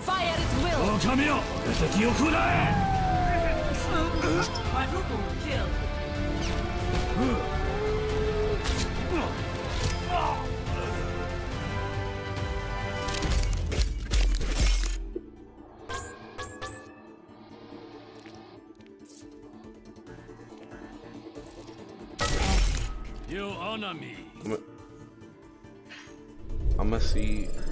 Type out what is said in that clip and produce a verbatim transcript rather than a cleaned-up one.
Fire at will. Quadruple kill. You honor me. I'm gonna see